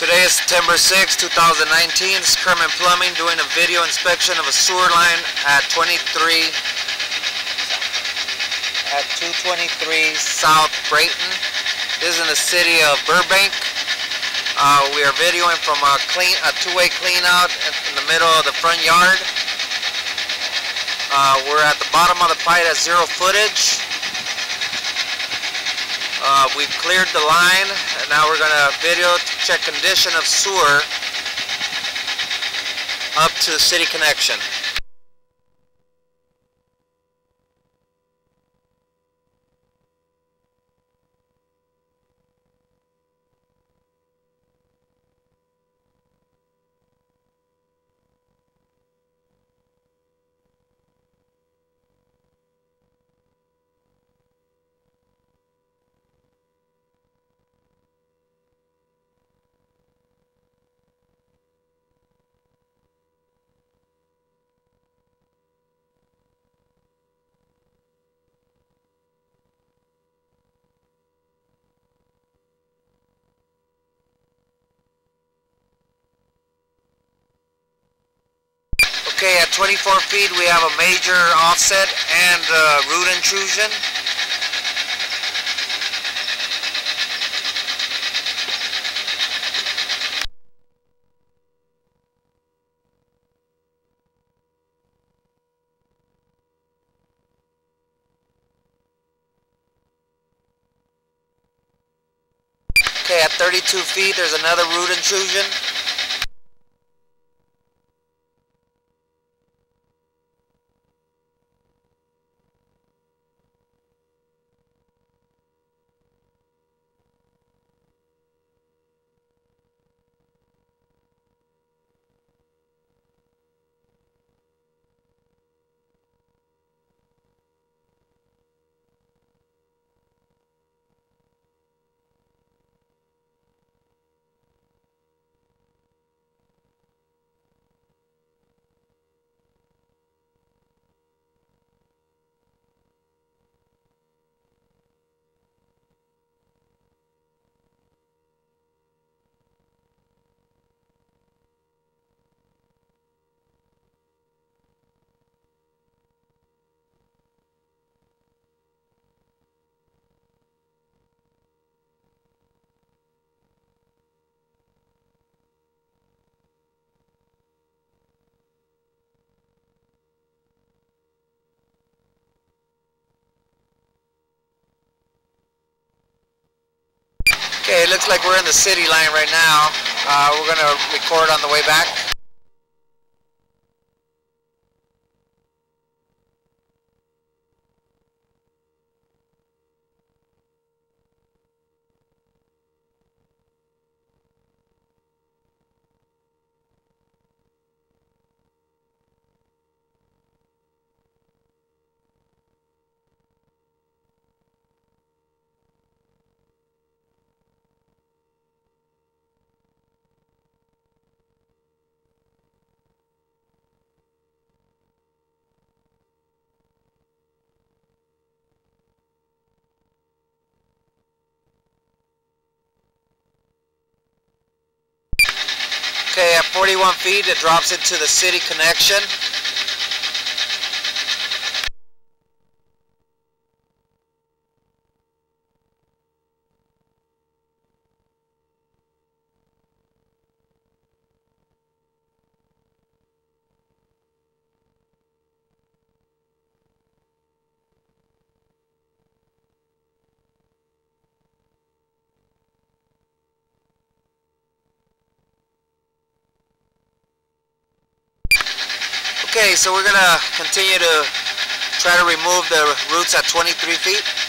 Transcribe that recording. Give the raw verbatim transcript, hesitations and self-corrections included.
Today is September sixth, two thousand nineteen. This is Kerman Plumbing doing a video inspection of a sewer line at twenty-three at two twenty-three South Brayton. This is in the city of Burbank. Uh, we are videoing from a clean, a two-way clean out in the middle of the front yard. Uh, we're at the bottom of the pipe at zero footage. Uh, we've cleared the line, and now we're going to video to check condition of sewer up to city connection. Okay, at twenty-four feet we have a major offset and uh, root intrusion. Okay, at thirty-two feet there's another root intrusion. Okay, it looks like we're in the city line right now. Uh, we're going to record on the way back. Okay, at forty-one feet it drops into the city connection. Okay, so we're going to continue to try to remove the roots at twenty-three feet.